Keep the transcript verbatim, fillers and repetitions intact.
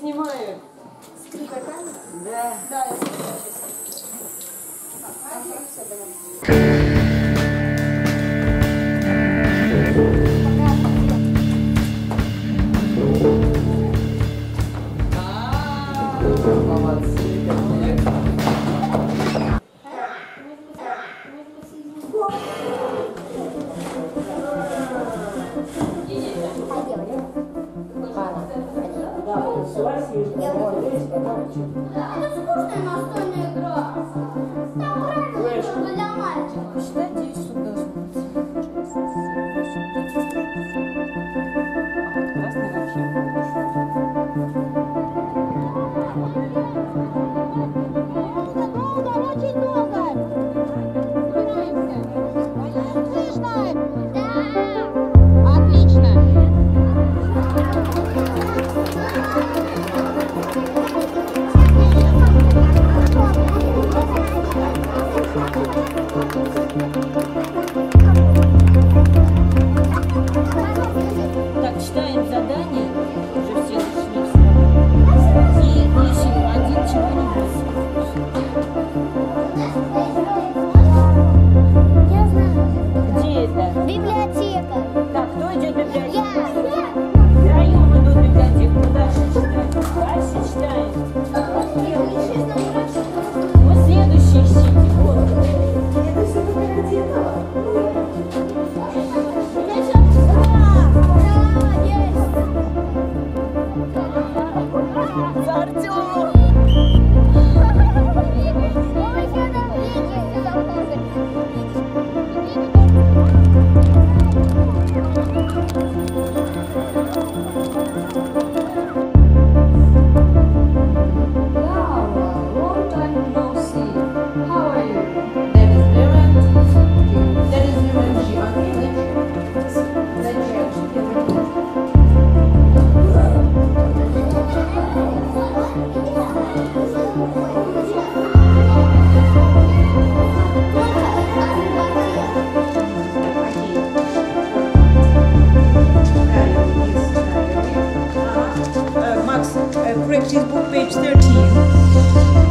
снимаю. Скрипка камера? Да. Да, я снимаю. Молодцы, Это скучная настольная игра. Там правильно, чтобы для мальчиков. Считайте, и суд должен быть. А красный вообще Долго, очень долго. Слышно? Да. Отлично. Так, читаем задание. Уже все зашли с работы. И ищем один чего-нибудь. Я знаю. Где это? Библиотека. Так, кто идет в библиотеку? Я. Втроем идут в библиотеку. Дальше читаем. Дальше читаем. Вот следующий ищите. Вот. Это все только ради этого. За Артема! Long time no see. How are you? That is Miriam. That is Miriam. She okay? Uh, Max, uh, practice book page thirteen.